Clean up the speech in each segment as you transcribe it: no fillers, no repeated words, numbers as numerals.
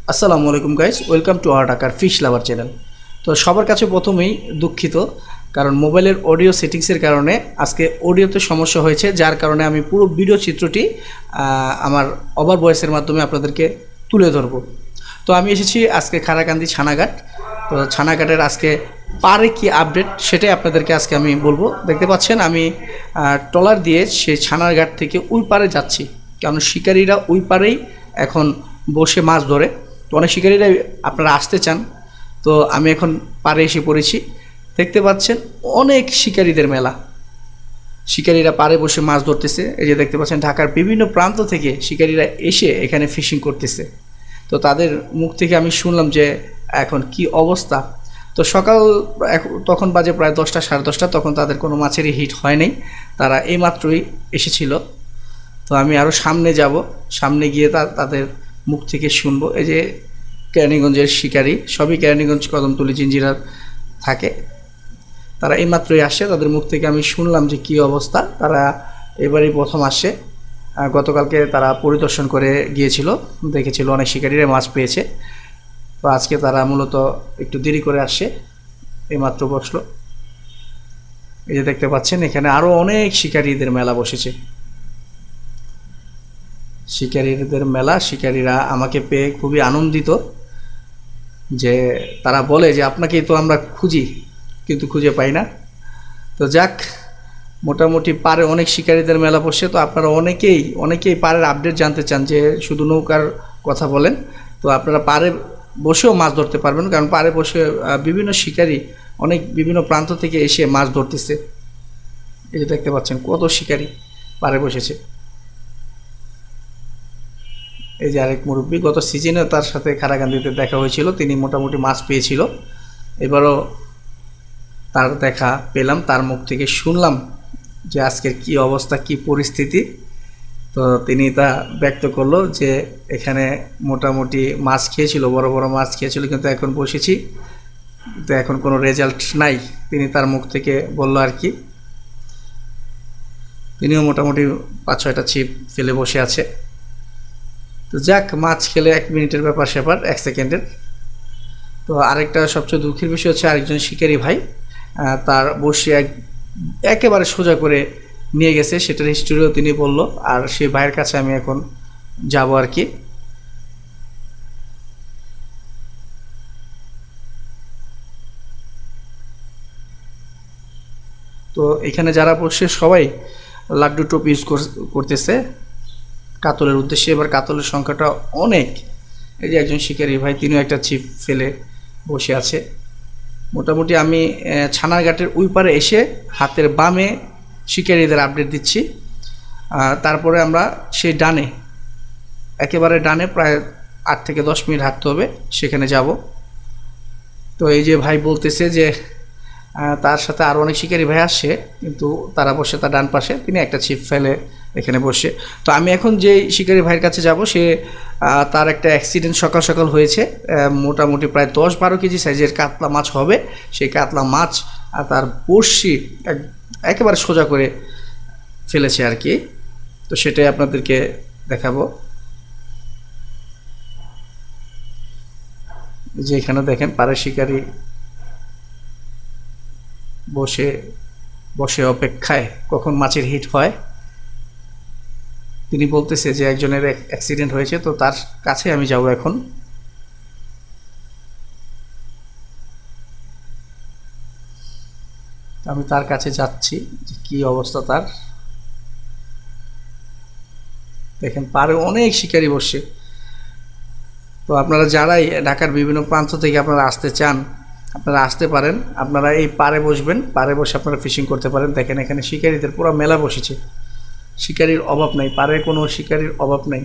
আসসালামু আলাইকুম guys, welcome to our ঢাকার ফিশ লাভার চ্যানেল। তো সবার কাছে প্রথমেই দুঃখিত, কারণ মোবাইলের অডিও সেটিংসের কারণে আজকে অডিওতে সমস্যা হয়েছে, যার কারণে আমি পুরো ভিডিও চিত্রটি আমার ওভার ভয়েসের মাধ্যমে আপনাদেরকে তুলে ধরব। তো আমি এসেছি আজকে খারাকান্দি ছানাঘাট। তো ছানাঘাটের আজকে পারে কি আপডেট সেটাই আপনাদেরকে আজকে আমি বলবো। দেখতে পাচ্ছেন আমি ট্রলার দিয়ে সেই ছানাঘাট থেকে ওই পারে যাচ্ছি, কারণ শিকারীরা ওই পারেই এখন বসে মাছ ধরে। তো অনেক শিকারীরা আপনারা আসতে চান, তো আমি এখন পাড়ে এসে পড়েছি। দেখতে পাচ্ছেন অনেক শিকারীদের মেলা, শিকারীরা পাড়ে বসে মাছ ধরতেছে। এই যে দেখতে পাচ্ছেন ঢাকার বিভিন্ন প্রান্ত থেকে শিকারীরা এসে এখানে ফিশিং করতেছে। তো তাদের মুখ থেকে আমি শুনলাম যে এখন কি অবস্থা। তো সকাল তখন বাজে প্রায় 10টা সাড়ে 10টা, তখন তাদের কোনো মাছেরই হিট হয় নাই, তারা এইমাত্রই এসেছিল। তো আমি আরও সামনে যাব, সামনে গিয়ে তাদের মুখ থেকে শুনবো। এই যে কেরানীগঞ্জের শিকারী, সবই কেরানীগঞ্জ কদমতলী জিঞ্জিরার থাকে, তারা এইমাত্রই আসে। তাদের মুখ থেকে আমি শুনলাম যে কী অবস্থা। তারা এবারই প্রথম আসে, গতকালকে তারা পরিদর্শন করে গিয়েছিল, দেখেছিল অনেক শিকারীরা মাছ পেয়েছে। তো আজকে তারা মূলত একটু দেরি করে আসে, এইমাত্র বসলো। এই যে দেখতে পাচ্ছেন এখানে আরও অনেক শিকারীদের মেলা বসেছে, শিকারীদের মেলা। শিকারীরা আমাকে পেয়ে খুবই আনন্দিত, যে তারা বলে যে আপনাকেই তো আমরা খুঁজি, কিন্তু খুঁজে পাই না। তো যাক, মোটামুটি পারে অনেক শিকারীদের মেলা বসে। তো আপনারা অনেকেই পাড়ের আপডেট জানতে চান, যে শুধু নৌকার কথা বলেন। তো আপনারা পাড়ে বসেও মাছ ধরতে পারবেন, কারণ পাড়ে বসে বিভিন্ন শিকারী বিভিন্ন প্রান্ত থেকে এসে মাছ ধরতেছে। এই যে দেখতে পাচ্ছেন কত শিকারী পাড়ে বসেছে। এই যে আরেক মুরব্বী, গত সিজনে তার সাথে খারাকান্দিতে দেখা হয়েছিল, তিনি মোটামুটি মাছ পেয়েছিল। এবারও তার দেখা পেলাম, তার মুখ থেকে শুনলাম যে আজকের কি অবস্থা, কি পরিস্থিতি। তো তিনি তা ব্যক্ত করলো যে এখানে মোটামুটি মাছ খেয়েছিল, বড় বড় মাছ খেয়েছিল, কিন্তু এখন বসেছি, তো এখন কোনো রেজাল্ট নাই, তিনি তার মুখ থেকে বলল আর কি। তিনিও মোটামুটি 5-6টা ছিপ ফেলে বসে আছে। তো যাক, মাছ খেলে 1 মিনিটের ব্যাপার স্যাপার, 1 সেকেন্ডের। তো আরেকটা সবচেয়ে দুঃখের বিষয় হচ্ছে আরেকজন শিকারী ভাই তার বসে একেবারে সোজা করে নিয়ে গেছে, সেটার হিস্টোরিও তিনি বলল। আর সেই ভাইয়ের কাছে আমি এখন যাব আর কি। তো এখানে যারা বসে সবাই লাড্ডু টোপ ইউজ করতেছে কাতলের উদ্দেশ্যে। এবার কাতলের সংখ্যাটা অনেক। এই যে একজন শিকারী ভাই, তিনিও একটা ছিপ ফেলে বসে আছে। মোটামুটি আমি ছানাঘাটের ওই পারে এসে হাতের বামে শিকারীদের আপডেট দিচ্ছি। তারপরে আমরা সেই ডানে, একেবারে ডানে প্রায় 8 থেকে 10 মিনিট হাঁটতে হবে, সেখানে যাব। তো এই যে ভাই বলতেছে যে তার সাথে আরও অনেক শিকারী ভাই আসছে, কিন্তু তারা বসে তার ডান পাশে, তিনি একটা ছিপ ফেলে এখানে বসে। তো আমি এখন যে শিকারী ভাইয়ের কাছে যাব, সে তার একটা অ্যাক্সিডেন্ট সকাল সকাল হয়েছে, মোটামুটি প্রায় 10-12 কেজি সাইজের কাতলা মাছ হবে। সেই কাতলা মাছ তার বড়শি একেবারে সোজা করে ফেলেছে আর কি। তো সেটাই আপনাদেরকে দেখাবো। যে এখানে দেখেন পাড়ের শিকারী বসে বসে অপেক্ষায় কখন মাছের হিট হয়। তিনি বলতেছে যে একজনের অ্যাক্সিডেন্ট হয়েছে, তো তার কাছে আমি যাব এখন। আমি তার কাছে যাচ্ছি, যে কি অবস্থা তার। দেখেন পাড়ে অনেক শিকারী বসে। তো আপনারা যারাই ঢাকার বিভিন্ন প্রান্ত থেকে আপনারা আসতে চান, আপনারা আসতে পারেন। আপনারা এই পাড়ে বসবেন, পাড়ে বসে আপনারা ফিশিং করতে পারেন। দেখেন এখানে শিকারীদের পুরো মেলা বসেছে, শিকারীর অভাব নাই, পাড়ে কোনো শিকারীর অভাব নাই।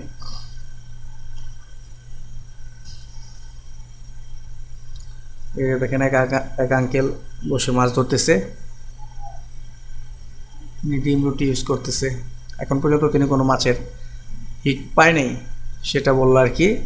দেখেন এক আঙ্কেল বসে মাছ ধরতেছে, তিনি ডিম রুটি ইউজ করতেছে। এখন পর্যন্ত তিনি কোনো মাছের হিট পায় নাই, সেটা বললো আর কি।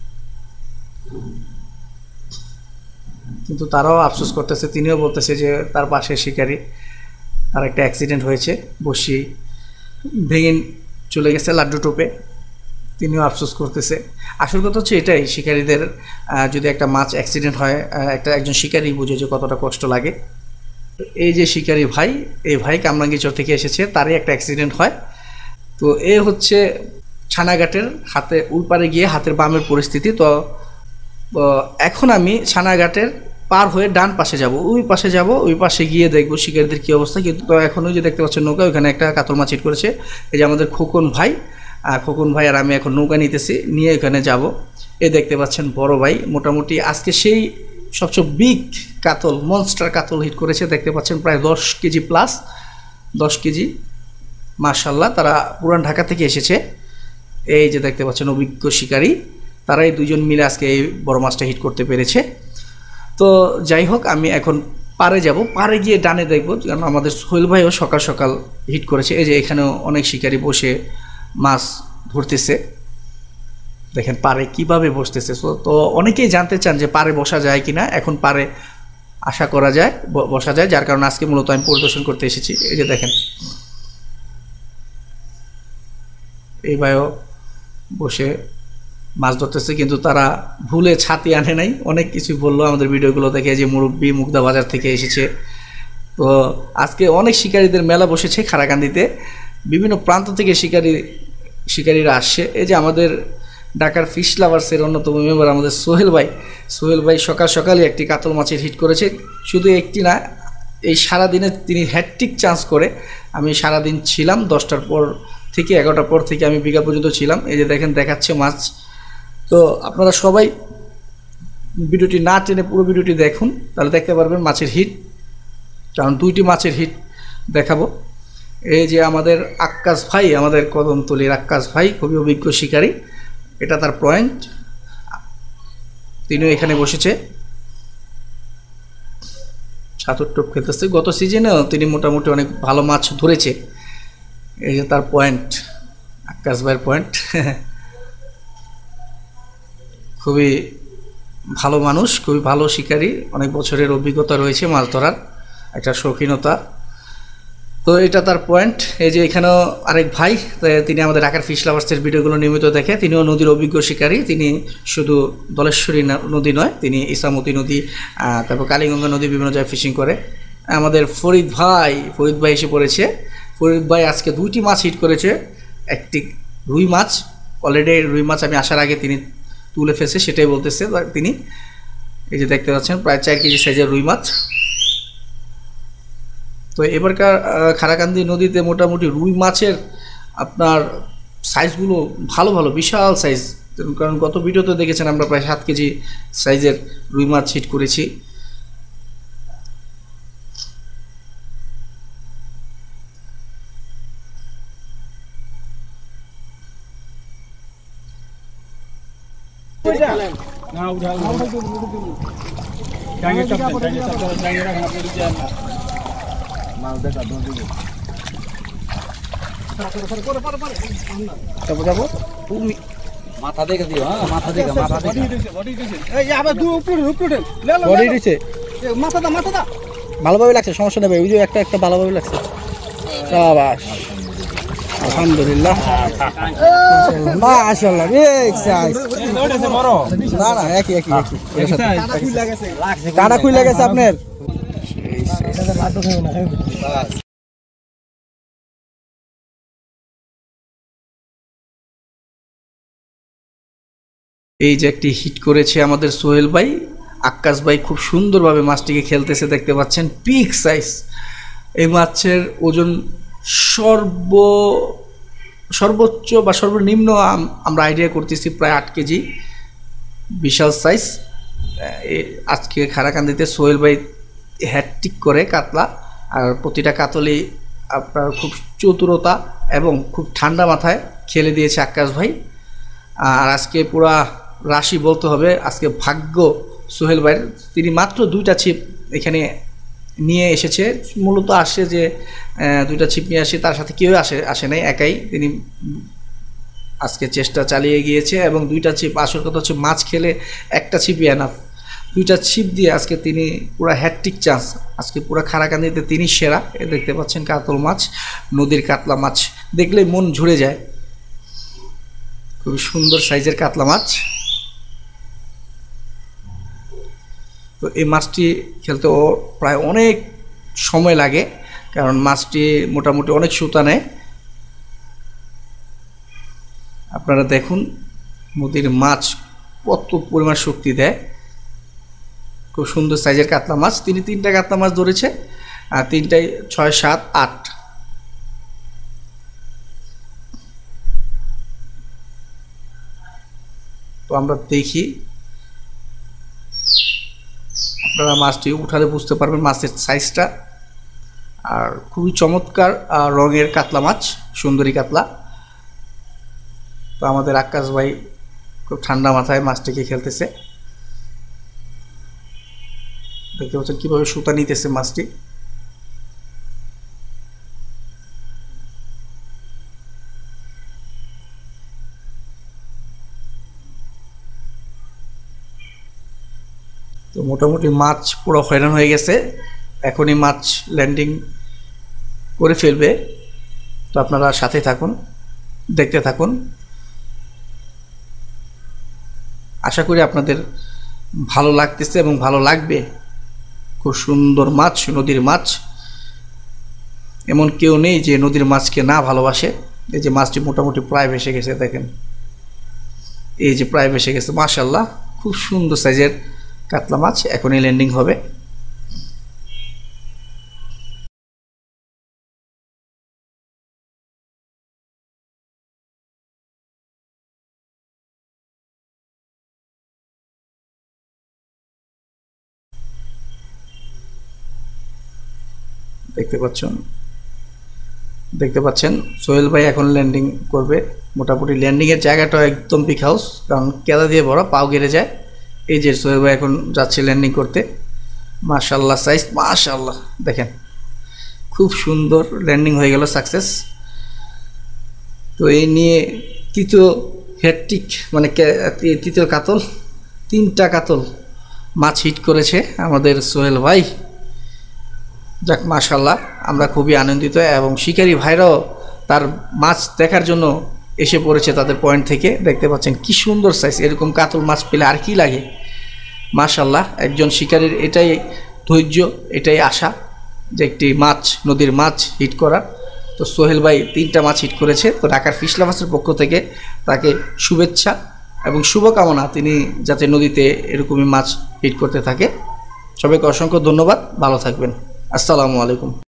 কিন্তু তারাও আফসোস করতেছে, তিনিও বলতেছে যে তার পাশে শিকারী, তার একটা অ্যাক্সিডেন্ট হয়েছে, বসি ভেঙে চলে গেছে লাড্ডু টোপে। তিনিও আফসোস করতেছে। আসল কথা হচ্ছে এটাই, শিকারীদের যদি একটা মাছ অ্যাক্সিডেন্ট হয়, একজন শিকারী বুঝে যে কতটা কষ্ট লাগে। এই যে শিকারী ভাই, এই ভাই কামরাঙ্গীরচর থেকে এসেছে, তারই একটা অ্যাক্সিডেন্ট হয়। তো এ হচ্ছে ছানাঘাটের হাতে উল্পারে গিয়ে হাতের বামের পরিস্থিতি। তো এখন আমি ছানাঘাটের পার হয়ে ডান পাশে যাব, ওই পাশে গিয়ে দেখবো শিকারীদের কী অবস্থা। কিন্তু তো এখন ওই যে দেখতে পাচ্ছেন নৌকা, ওইখানে একটা কাতল মাছ হিট করেছে। এই যে আমাদের খোকন ভাই আর আমি এখন নৌকা নিতেছি, নিয়ে এখানে যাব। এ দেখতে পাচ্ছেন বড় ভাই, মোটামুটি আজকে সেই সবচেয়ে বিগ কাতল, মনস্টার কাতল হিট করেছে। দেখতে পাচ্ছেন প্রায় 10 কেজি প্লাস, 10 কেজি, মাশাল্লাহ। তারা পুরান ঢাকা থেকে এসেছে। এই যে দেখতে পাচ্ছেন অভিজ্ঞ শিকারী, তারাই দুজন মিলে আজকে এই বড় মাছটা হিট করতে পেরেছে। তো যাই হোক, আমি এখন পারে যাব, পারে গিয়ে ডানে দেখবো, কারণ আমাদের সোহেল ভাইও সকাল সকাল হিট করেছে। এই যে এখানেও অনেক শিকারী বসে মাছ ধরতেছে, দেখেন পারে কিভাবে বসতেছে। তো অনেকেই জানতে চান যে পারে বসা যায় কিনা। এখন পারে আশা করা যায় বসা যায়, যার কারণে আজকে মূলত আমি পরিদর্শন করতে এসেছি। এই যে দেখেন এই ভাইও বসে মাছ ধরতেছে, কিন্তু তারা ভুলে ছাতি আনে নাই। অনেক কিছু বললো আমাদের ভিডিওগুলো দেখে, যে মুরব্বী মুগদা বাজার থেকে এসেছে। তো আজকে অনেক শিকারীদের মেলা বসেছে খারাকান্দিতে, বিভিন্ন প্রান্ত থেকে শিকারীরা আসছে। এই যে আমাদের ঢাকার ফিশ লাভার্সের অন্যতম মেম্বার আমাদের সোহেল ভাই সকাল সকালই একটি কাতল মাছের হিট করেছে। শুধু একটি না, এই সারাদিনে তিনি হ্যাটট্রিক চান্স করে। আমি সারাদিন ছিলাম, 10টার পর থেকে 11টার পর থেকে আমি বিকাল পর্যন্ত ছিলাম। এই যে দেখেন দেখাচ্ছে মাছ। তো আপনারা সবাই ভিডিওটি না টেনে পুরো ভিডিওটি দেখুন, তাহলে দেখতে পারবেন মাছের হিট, কারণ 2টি মাছের হিট দেখাবো। এই যে আমাদের আক্কাস ভাই, আমাদের কদমতলীর আক্কাস ভাই, খুবই অভিজ্ঞ শিকারী, এটা তার পয়েন্ট, তিনিও এখানে বসেছে, ছাতুর টোপ খেতেছে। গত সিজনেও তিনি মোটামুটি অনেক ভালো মাছ ধরেছে। এই যে তার পয়েন্ট, আক্কাস ভাইয়ের পয়েন্ট। খুবই ভালো মানুষ, খুবই ভালো শিকারী, অনেক বছরের অভিজ্ঞতা রয়েছে মাছ ধরার, একটা শৌখিনতা। তো এটা তার পয়েন্ট। এই যে এখানেও আরেক ভাই, তিনি আমাদের ঢাকার ফিশ লাভার্সের ভিডিওগুলো নিয়মিত দেখে, তিনিও নদীর অভিজ্ঞ শিকারী। তিনি শুধু দলেশ্বরী নদী নয়, তিনি ইসামতি নদী, তারপর কালীগঙ্গা নদী, বিভিন্ন জায়গায় ফিশিং করে। আমাদের ফরিদ ভাই এসে পড়েছে। ফরিদ ভাই আজকে 2টি মাছ হিট করেছে। একটি রুই মাছ, অলরেডি রুই মাছ আমি আসার আগে তিনি তুলে ফেলছে, সেটাই বলতেছে তিনি। এই যে দেখতে পাচ্ছেন প্রায় 4 কেজি সাইজের রুই মাছ। তো এবারকার খারাকান্দি নদীতে মোটামুটি রুই মাছের আপনার সাইজগুলো ভালো, বিশাল সাইজ। কারণ গত ভিডিওতে দেখেছেন আমরা প্রায় 7 কেজি সাইজের রুই মাছ হিট করেছি। মাথা দেখে দিও, হ্যাঁ মাথা দেখে ভালোভাবে লাগছে, সমস্যা নেই। ওই যে একটা ভালোভাবে লাগছে। শাবাশ, আলহামদুলিল্লাহ, মাশাআল্লাহ, বিগ সাইজ। না একই কানা খুলে গেছে আপনার। এই যে একটি হিট করেছে আমাদের সোহেল ভাই, আক্কাস ভাই খুব সুন্দরভাবে মাছটিকে খেলতেছে, দেখতে পাচ্ছেন বিগ সাইজ। এই মাছের ওজন সর্বোচ্চ বা সর্বনিম্ন আমরা আইডিয়া করতেছি প্রায় 8 কেজি, বিশাল সাইজ। আজকে খারাকান্দিতে সোহেল ভাই হ্যাটট্রিক করে কাতলা, আর প্রতিটা কাতলই আপনার খুব চতুরতা এবং খুব ঠান্ডা মাথায় খেলে দিয়েছে আক্কাস ভাই। আর আজকে পুরা রাশি বলতে হবে, আজকে ভাগ্য সোহেল ভাইয়ের, তিনি মাত্র 2টা ছিপ এখানে নিয়ে এসেছে। মূলত আসে যে 2টা ছিপ নিয়ে আসে, তার সাথে কেউ আসে নাই, একাই তিনি আজকে চেষ্টা চালিয়ে গিয়েছে। এবং 2টা ছিপ, আসল কথা হচ্ছে মাছ খেলে একটা ছিপই এনাফ। 2টা ছিপ দিয়ে আজকে তিনি পুরা হ্যাটট্রিক চান্স, আজকে পুরা খারাকান্দিতে তিনি সেরা। দেখতে পাচ্ছেন কাতল মাছ, নদীর কাতলা মাছ দেখলে মন ঝরে যায়। খুবই সুন্দর সাইজের কাতলা মাছ। তো এই মাছটি খেলতেও প্রায় অনেক সময় লাগে, কারণ মাছটি মোটামুটি অনেক সুতা নেয়। আপনারা দেখুন নদীর মাছ কত পরিমাণ শক্তি দেয়। খুব সুন্দর সাইজের কাতলা মাছ। তিনি 3টা কাতলা মাছ ধরেছে, আর 3টায় 6, 7, 8। তো আমরা দেখি, আপনারা মাছটি উঠালে বুঝতে পারবেন মাছের সাইজটা। আর খুবই চমৎকার রঙের কাতলা মাছ, সুন্দরী কাতলা। তো আমাদের আকাশ ভাই খুব ঠান্ডা মাথায় মাছটিকে খেলতেছে। দেখতে পাচ্ছেন কীভাবে সুতা নিতেছে মাছটি। তো মোটামুটি মাছ পুরো হয়রান হয়ে গেছে, এখনই মাছ ল্যান্ডিং করে ফেলবে। তো আপনারা সাথে থাকুন, দেখতে থাকুন। আশা করি আপনাদের ভালো লাগতেছে এবং ভালো লাগবে। খুব সুন্দর মাছ, নদীর মাছ। এমন কেউ নেই যে নদীর মাছকে না ভালোবাসে। এই যে মাছটি মোটামুটি প্রায় ভেসে গেছে, দেখেন এই যে প্রায় ভেসে গেছে। মাশাআল্লাহ, খুব সুন্দর সাইজের কাতলা মাছ। এখনই ল্যান্ডিং হবে। দেখতে পাচ্ছেন সোহেল ভাই এখন ল্যান্ডিং করবে। মোটামুটি ল্যান্ডিংয়ের জায়গাটা একদম পিক হাউস, কারণ কেদা দিয়ে বড়, পাও গেড়ে যায়। এই যে সোহেল ভাই এখন যাচ্ছে ল্যান্ডিং করতে। মাশাআল্লাহ সাইজ, মাশাআল্লাহ দেখেন খুব সুন্দর ল্যান্ডিং হয়ে গেল, সাকসেস। তো এই নিয়ে তৃতীয় হ্যাটট্রিক, মানে তৃতীয় কাতল, 3টা কাতল মাছ হিট করেছে আমাদের সোহেল ভাই। যাক মাশাআল্লাহ, আমরা খুবই আনন্দিত, এবং শিকারী ভাইরাও তার মাছ দেখার জন্য এসে পড়েছে তাদের পয়েন্ট থেকে। দেখতে পাচ্ছেন কি সুন্দর সাইজ। এরকম কাতল মাছ পেলে আর কি লাগে। মাশাআল্লাহ, একজন শিকারীর এটাই ধৈর্য, এটাই আশা যে একটি মাছ, নদীর মাছ হিট করার। তো সোহেল ভাই 3টা মাছ হিট করেছে। তো ঢাকার ফিশ লাভার্সের পক্ষ থেকে তাকে শুভেচ্ছা এবং শুভকামনা, তিনি যাতে নদীতে এরকমই মাছ হিট করতে থাকে। সবাইকে অসংখ্য ধন্যবাদ, ভালো থাকবেন। আসসালামু আলাইকুম।